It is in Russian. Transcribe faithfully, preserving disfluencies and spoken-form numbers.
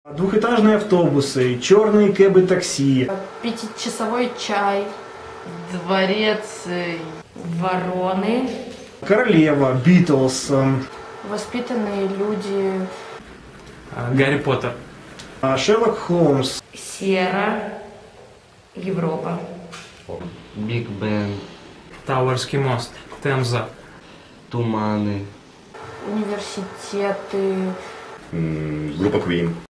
Двухэтажные автобусы, черные кэбы такси. Пятичасовой чай. Дворец. Вороны. Королева, Битлз. Воспитанные люди. Гарри Поттер. Шерлок Холмс. Сера. Европа. Биг Бен. Тауэрский мост. Темза. Туманы. Университеты. Группа Queen.